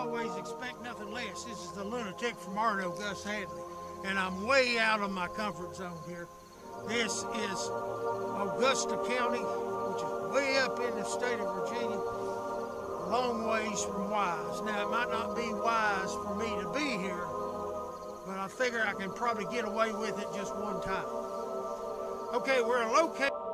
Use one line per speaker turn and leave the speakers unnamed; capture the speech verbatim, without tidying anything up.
always expect nothing less. This is the lunatic from Arno, Gus Hadley, and I'm way out of my comfort zone here. This is Augusta County, which is way up in the state of Virginia, a long ways from Wise. Now, it might not be wise for me to be here, but I figure I can probably get away with it just one time. Okay, we're located